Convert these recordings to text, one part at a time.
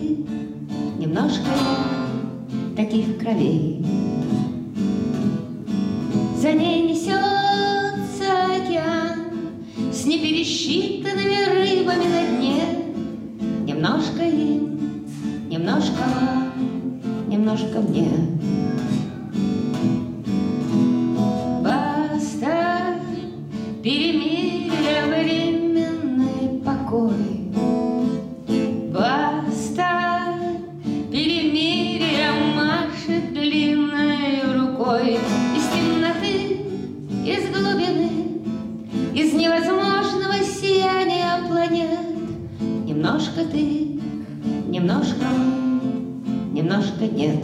ты, немножко таких кровей. За ней несется океан с непересчитанными рыбами на дне. Немножко им, немножко вам, немножко мне. Баста, перемирие, временный покой. Баста, перемирие, машет длинной рукой. Из темноты, из глубины, из невозможного сияния планет. Немножко ты, немножко мы, немножко нет.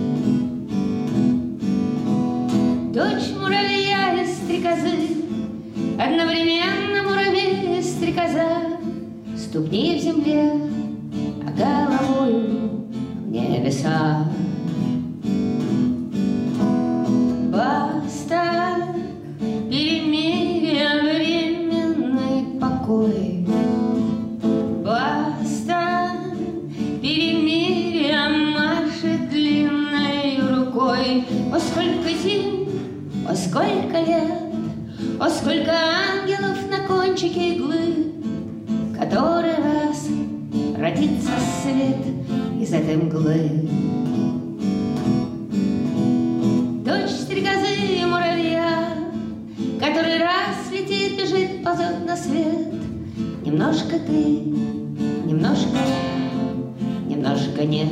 Дочь муравья и стрекозы, одновременно муравей и стрекоза. Ступни в земле, а головою в небеса. Баста, перемирие, временный покой. Баста, перемирие, машет длинной рукой. О, сколько зим, о, сколько лет, о, сколько ангелов на кончике иглы, который раз родится свет из этой мглы. Дочь стрекозы и муравья, который раз летит, бежит, ползет на свет. Немножко ты, немножко я, немножко нет.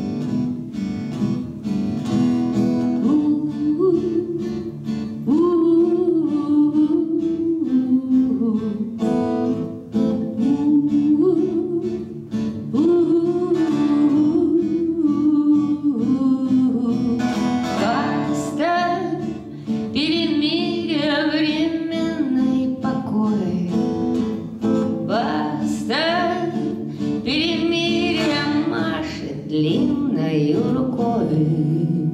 Перемирие, временный покой. Баста, перемирие, машет длинною рукой.